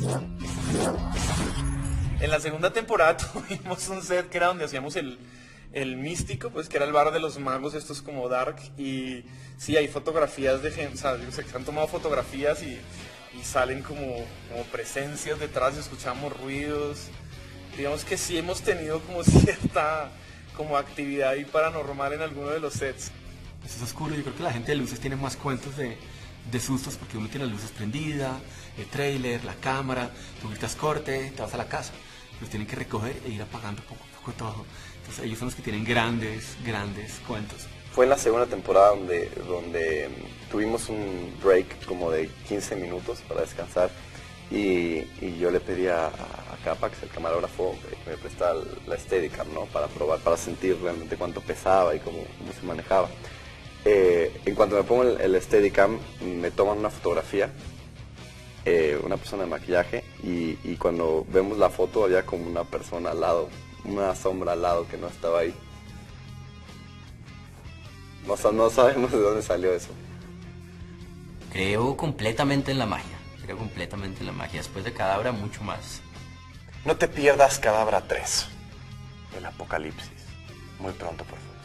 En la segunda temporada tuvimos un set que era donde hacíamos el místico, pues que era el bar de los magos, estos como dark, y sí, hay fotografías de gente, o sea, yo sé que se han tomado fotografías y salen como presencias detrás, y escuchamos ruidos. Digamos que sí hemos tenido como cierta como actividad ahí paranormal en alguno de los sets. Pues es oscuro, yo creo que la gente de luces tiene más cuentos de sustos porque uno tiene las luces prendidas, el trailer, la cámara, tú gritas corte, te vas a la casa. Los tienen que recoger e ir apagando poco a poco todo. Entonces ellos son los que tienen grandes cuentos. Fue en la segunda temporada donde tuvimos un break como de 15 minutos para descansar y yo le pedí a Capax, el camarógrafo, que me prestara la Steadicam, ¿no? Para probar, para sentir realmente cuánto pesaba y cómo se manejaba. En cuanto me pongo el Steadicam, me toman una fotografía, una persona de maquillaje, y cuando vemos la foto había como una persona al lado, una sombra al lado que no estaba ahí. No sabemos de dónde salió eso. Creo completamente en la magia. Después de Cadabra, mucho más. No te pierdas Cadabra 3, el apocalipsis. Muy pronto, por favor.